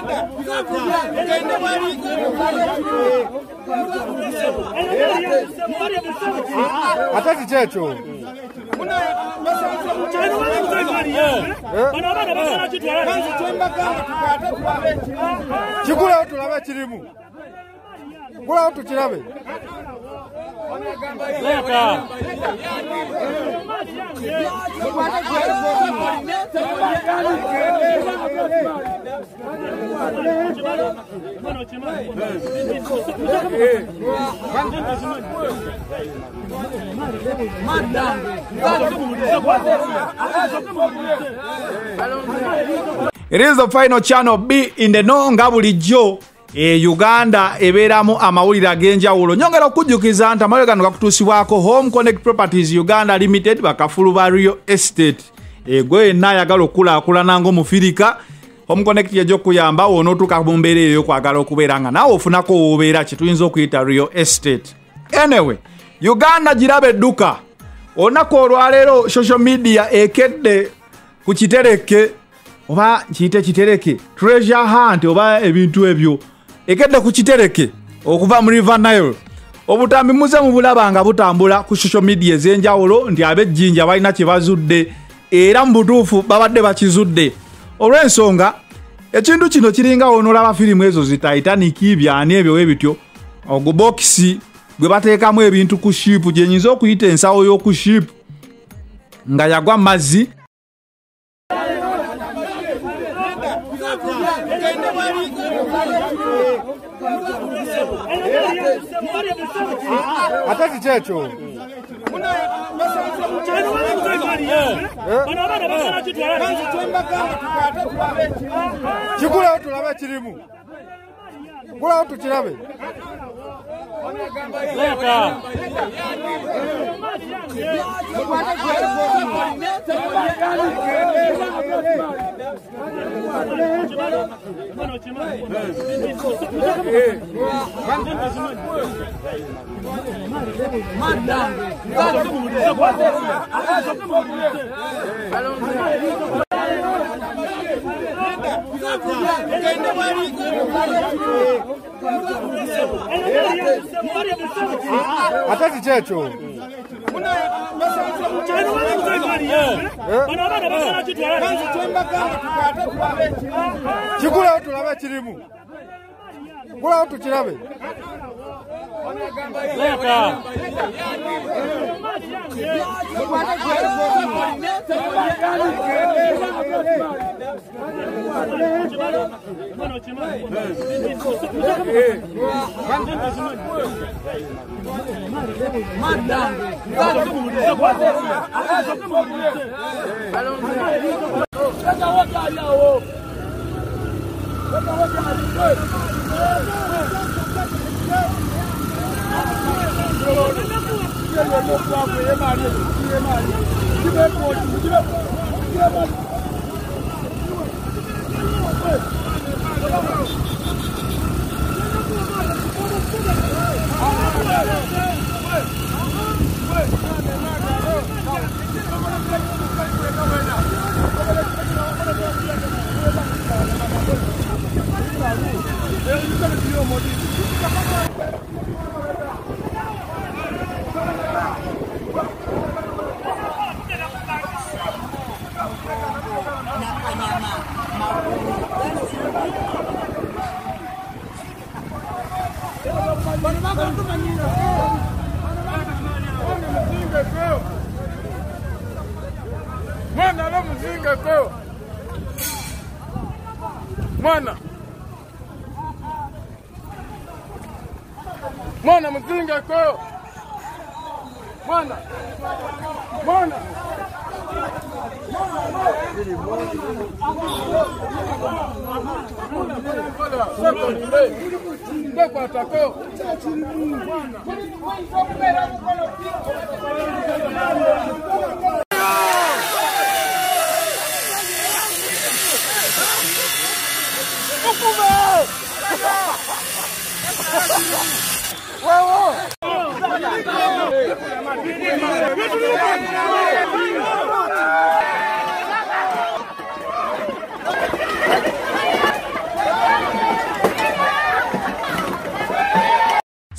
Ataki checho. Chikula watu labe chirimu. Kula watu chirabe. It is the final channel B in the Nonga bulijjo Uganda eberamu amawulira agenjawulo. Nyongera okujjukiza nti amawulira gano gakutuusibwako Home Connect Properties Uganda Limited bakafulu ba Real Estate. Gwe yenna ayagala okulaakulana ng'omufirika Home Connect yajja okuyamba onootuuka mu mbeera eyo kwagala okubeera nga naawe ofunako w'obeera kye tuyinza okuyita Real Estate. Anyway, Uganda girabe edduka. Olunaku olwaleero social media ekedde ku kitereke oba kiyite kitereke treasure hunt oba ebintu ebyo ekedde ku kitereke okuva mu River Nile. Obutambi muze mu bulaba nga butambula ku social media ez'enjawulo nti ab'ejjinja balina kye bazudde era mu butuufu babadde bakizudde. Olw'ensonga ekintu kino kiringa onolaba firimu ezo zi Titanic byani ebyo webityo ogubokisi gwe bateekamu ebintu ku ship gyenyinza okuyita ensawo y'oku ship nga yagwa mazzi. Ataki checho. Chikula watu labe chirimu. Kula watu chirabe. Ataki checho. Chikula watu labe chirimu. Kula watu chirabe. Mwana mzinga ko. Mwana.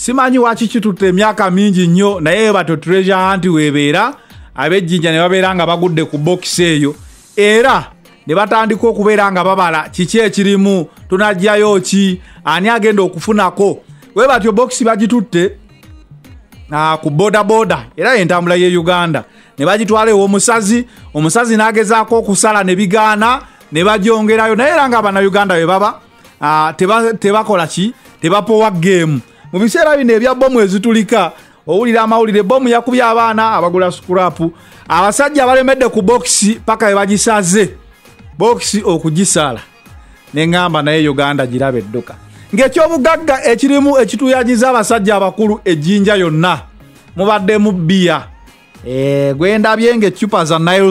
simanyi waki kitutte emyaka mingi nnyo naye bato treasure hunt webeera abejjinja ne babeera nga bagudde ku box eyo era ne batandika okubeera nga babala kiki ekirimu tunajjayo ki ani agenda okufunako we batyo box bagitutte ku boda era entambula ye Uganda ne bagitwala omusazi n'agezaako okusala ne bigaana ne bagyongerayo naye era nga bana Uganda we baba tebakola ki tebapowa game mu biseera bino ebya bomu ezitulika owulira amawulire bomu yakubye abaana abagula scrap abasajja balemedde ku box paka we bagisaze box okugisala nengamba naye Uganda girabe edduka ng'ekyobugagga ekirimu ekituyanyiza abasajja abakulu ejjinja yonna mubadde mu bia gwendabye ng'eccupa za Nile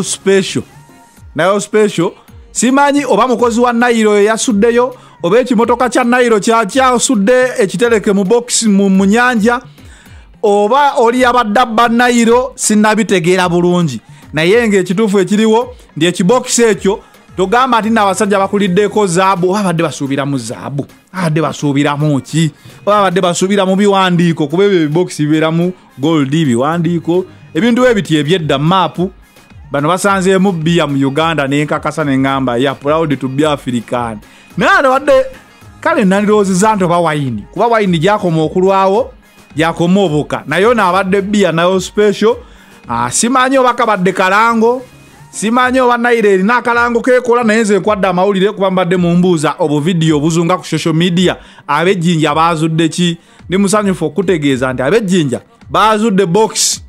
Special simanyi oba mukozi wa Nile yasuddeyo oba ekimotoka kya Nile kyasudde ekitereke mu box mu nyanja oba oli abadde Nile sinnabitegeera bulungi naye ng'ekituufu ekiriwo ndi ekibox ekyo togamba ati n'abasajja bakuliddeko zaabu oba badde basuubira mu zaabu abadde basuubira mu ki oba badde basuubira mu biwandiiko kuba ebyo box bibeeramu gold biwandiiko ebintu ebiti ebyedda maapu bano basanzeemu bia mu Uganda n'enkakasa n'engamba ya proud to be African naye wadde kale nandiroziza nti oba wayini kuba wayini gyakoma okulwawo gyakoma obuka naye n'abadde bia Nile Special simanyi oba kabadde kalango simanyi oba Nile erina akalango keekola naye nze nkwadde amawulire kuba mbadde mu mbuuza obu vidiyo obuzunga ku social media abejjinja baazudde ki ndi musanyufu okutegeeza nti abejjinja baazudde box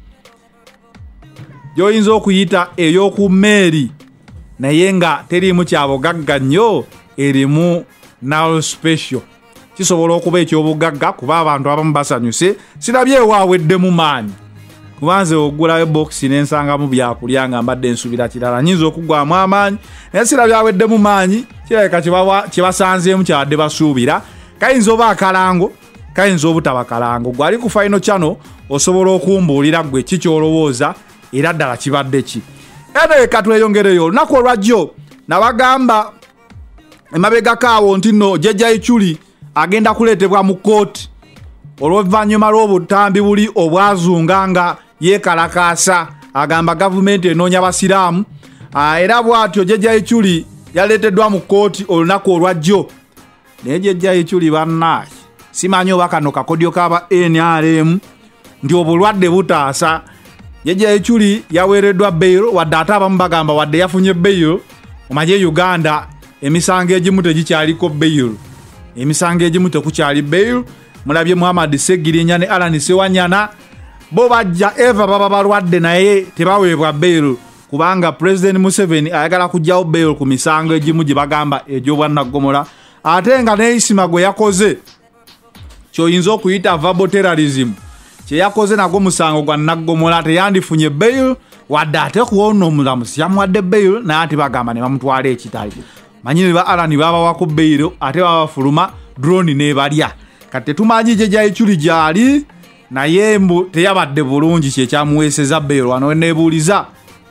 gyoyinza okuyita ey'oku mmeeri naye nga teriimu kyabugagga nnyo erimu Nile Special kisobola okuba ekyobugagga kuba abantu abamu basanyuse sirabye ewaaweddemu maanyi kubanze ogulayo box n'ensangamu byakulya nga mbadde nsubira kirala nyinza okugwamu amaanyi naye sirabye aweddemu maanyi kirabika kye basanzeemu kyabadde basuubira kayinza oba akalango kayinza obutaba kalango gwali ku Final Channel osobola okumbuulira gwe kikyolowooza era ddala kibadde ki ene katweyongereyo olunaku olwajjo nabagamba emabegakaawo nti nno Jjajja Ichuli agenda kuleetebwa mu kooti olw'oluvannyuma lw'obutambi buli obwazunga nga yeekalakaasa agamba gavumenti enoonya basiraamu era bw'atyo Jjajja Ichuli yaleeteddwa mu kooti olunaku olwajjo naye Jjajja Ichuli bannaayi simanyi oba kano kakodyo kaba NRM nti obulwadde butaasa Jjajja Ichuli yaweereddwa bail wadde ate abamu bagamba wadde yafunye bail omanye Uganda emisango egimu tegikyaliko bail emisango egimu tekukyali bail mulabye Muhammad Segirinya ne Alan Sewanyana bo bajja eva baba balwadde naye tebaweebwa bail kubanga President Museveni ayagala kujjawo bail ku misango egimu gye bagamba egy'obwannaggommola ate nga neisima gwe yakoze kyoyinza okuyita verbal terrorism kye yakoze nagwo musango gwa naggommola teyandifunye bail wadde ate kuwona omulamusi yamuwadde bail naye ate bagamba ne bamutwala ekitali manyini ba Alan babawako bail ate babafuluma drone nebalya kati tetumanyi Jjajja Ichuli gyali naye mbu teyabadde bulungi kyekyamuweeseza bail wano nebuuliza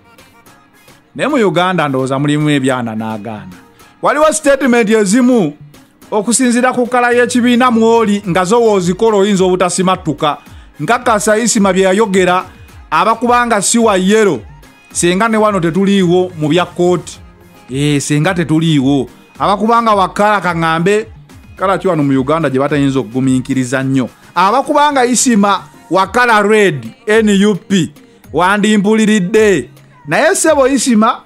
naye mu Uganda ndowooza mulimu ebyana n'agaana waliwo statement ezimu okusinzira ku kkala y'ekibiina mwoli nga zowoozikola oyinza obutasimattuka nkakasa isima bye yayogera abakubanga si wa yero senga ne wano tetuliiwo mu bya kooti senga tetuliiwo abakubanga wakala kaŋŋambe kala ki wano mu Uganda gye batayinza okugumiikiriza nnyo abakubanga isima wakala red NUP wandimpuliridde naye sebo isima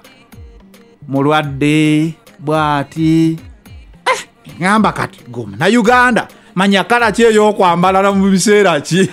mulwadde bwati ngamba kati goma na Uganda manya kala ki ey'okwambala mu biseera ki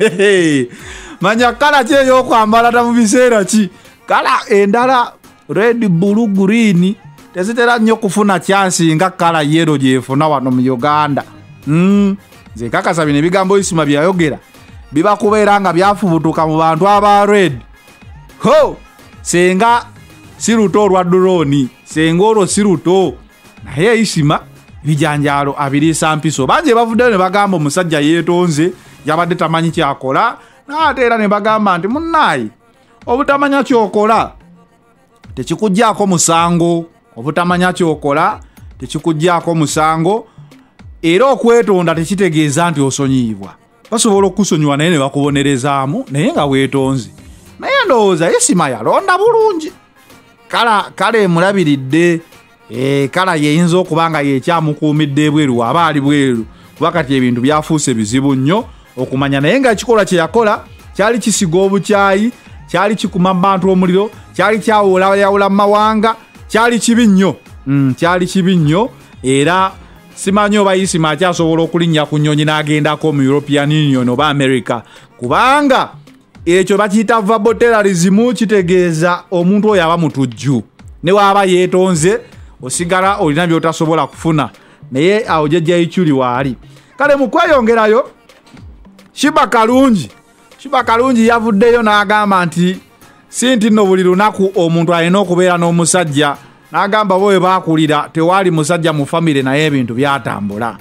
manya kala ki ey'okwambala mu biseera ki kala endala red blue green tezitera nnyo kufuna chance nga kala yero gyefuna wano mu Uganda nze kakasa bino ebigambo isima byayogera biba kubeera nga byafubutuka mu bantu aba red ho senga siruto olwa drone senga olwo siruto naye isima bijanjalo abirisa mpiso banje bavudde ne bagamba omusajja yeetonze yabadde tamanyi kyakola naate era ne bagamba nti munnayi obutamanya kyokola tekikujjaako musango obutamanya kyokola tekikujjaako musango era okwetonda tekitegeeza nti osonyiibwa basobola okusonyiwa naye ne bakubonerezaamu naye nga weetonze. Naye ndowooza Isima yalonda bulungi. Kale mulabiridde kala yeyinza okuba nga yekyamukuumidde ebweru aba ali bweru kuba kati ebintu byafuuse bizibu nnyo okumanya naye nga ekikolwa kye yakola kyali kisiga obukyayi, kyali kikuma bantu omuliro, kyali kyawulayawula mu mawanga, kyali kibi nnyo. Kyali kibi nnyo era simanyi oba Isima akyasobola okulinnya ku nnyonyi n'agendako mu European Union oba America kubanga ekyo bakiyita verbal terrorism kitegeeza omuntu oyo aba mutujju ne waaba yeetonze osigala olina by'otasobola kufuna naye awo jjajja Ichuli waali. Kale mu kweyongerayo Shiba Kalungi yavuddeyo n'agamba nti si nti nno buli lunaku omuntu alina okubeera n'omusajja n'agamba bwe baakulira tewaali musajja mu famire naye ebintu byatambula.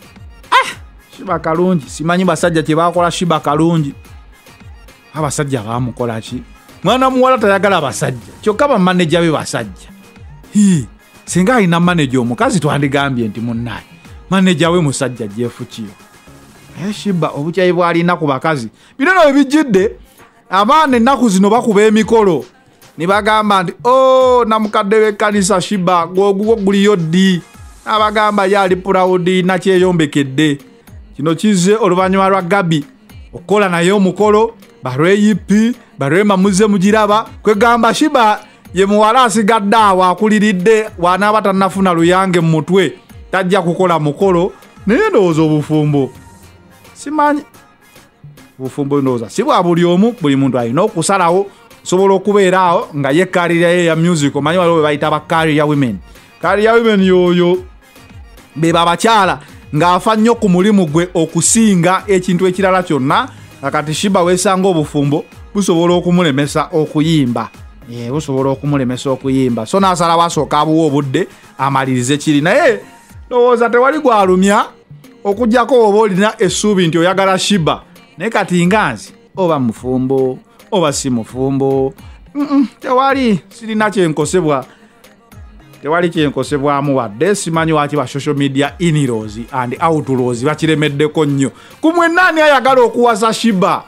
Shiba Kalungi simanyi basajja kye baakola Shiba Kalungi. Abasajja baamukola ki? Mwana muwala tayagala basajja kyokka bamaneja be basajja. Singa alina maneja omukazi twandigambye nti munnaye maneja we musajja Jeff Kiyo. Shiba obukyayi bwalina ku bakazi bino no bijjidde abaana ennaku zino bakuba emikolo ne bagamba nti namukadde w'ekkanisa Shiba guliyo ddi abagamba yali proud nakyeyombekedde. Kino kizze oluvannyuma lwa Gabi okukola naye omukolo barweyipi barwema muze mugiraba kwegamba Shiba ye muwala asigadde awo akuliridde wanaaba tannafuna luyange mu mutwe tajja kukola mukolo naye ndowooza obufumbo simanyi obufumbo ndowooza si bwa buli omu, buli muntu alina okusalawo osobola okubeera awo nga ye career ye ya music omanyi waliwo be bayita ba career women yoyo beba abakyala ng'afa nnyo ku mulimu gwe okusinga ekintu ekirala kyonna. Kati Shiba weesanga obufumbo busobola okumulemesa okuyimba. Busobola okumulemesa okuyimba so n'asalawo asooka abuwa obudde amalirize kiri naye ndowooza tewali gwalumya okugjako oba olina essuubi nti oyagala Shiba naye kati nganzi oba mufumbo oba si mufumbo tewali sirina kyenkosebwa tewali kyenkosebwamu wadde simanyi waki ba social media inlaws and outlaws bakiremeddeko nnyo kumwe nani ayagala okuwasa Shiba.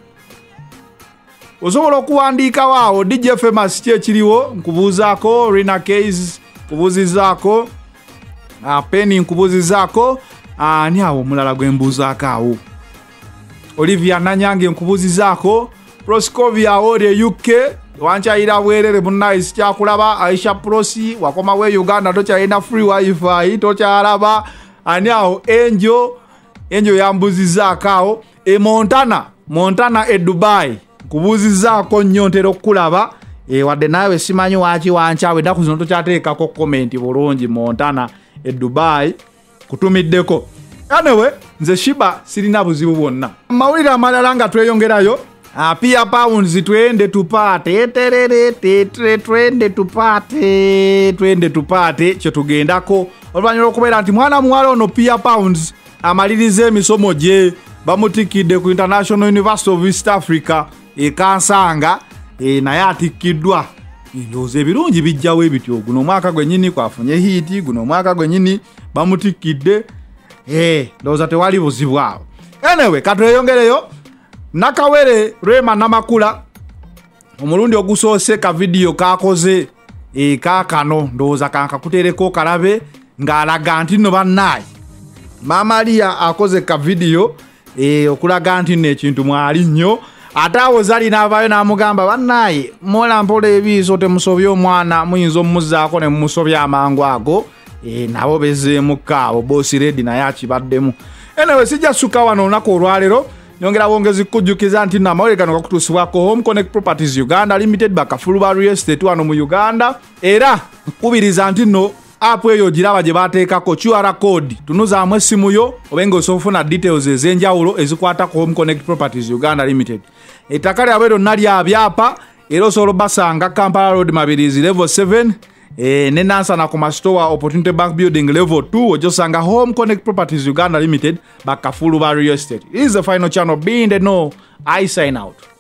Osobola okuwandiikawo awo DJ Famous kyekiriwo nkubuuzaako Rina Case nkubuuzizaako Penny nkubuuzizaako ani awo omulala gwe mbuuzaako awo Olivia Nanyange nkubuuzizaako Proscovia Ode UK wanchaira bwerere munnaisi kyakulaba Aisha Prosi wakoma we Uganda tokyalina free wifi tokyalaba ani awo Angel yambuuzizaako awo Montana Dubai kubuuzizaako nnyo ntera okulaba wadde naawe simanyi waki wanchawe ennaku zino tokyateekako komenti bulungi Montana Dubai kutumiddeko. Anyway nze Shiba sirina buzibu bwonna. Mawulire amalala nga tweyongerayo Pia Pounds twende tupate kye tugendako oluvannyuma okubeera nti mwana muwala ono Pia Pounds amaliriza emisomo gye bamutikidde ku International University of East Africa Kansanga naye atikiddwa. Ndowooza ebirungi bijjawo ebityo guno omwaka gwennyini kwafunye hiiti guno omwaka gwennyini bamutikidde ndowooza tewali buzibu awo. Anyway katweyongereyo Nakawere Rema Namakula omulundi ogusoose ka video kakoze kakano ndowooza kankakutereko kalabe ng'alaga nti nno bannaye Mama Lia akoze ka video okulaga nti nno ekintu mwali nnyo ate awo zali n'avaayo n'amugamba bannaye mola mpola ebiiso temusobya omwana muyinza omuzzaako ne mumusobya amangu ago nabo bezeemukka abo Bosi Redi naye akibaddemu. Anyway sijja ssuka wano olunaku olwaleero nyongera bwongezi kujjukiza nti namawulire gano gakutuusibwako Home Connect Properties Uganda Limited bakafulu ba real estate wano mu Uganda era nkubiriza nti nno app eyo giraba gye baateekako QR code tunuzaamu essimu yo obenga osobola okufuna details ez'enjawulo ezikwata ku Home Connect Properties Uganda Limited. Ettaka lyabwe lyonna lya byapa era osobola basanga Kampala Road Mabirizi level 7 ne Nansana ku Store Opportunity Bank Building level 2 ojosanga Home Connect Properties Uganda Limited bakafulu ba real estate. This is the final channel. Being the know, I sign out.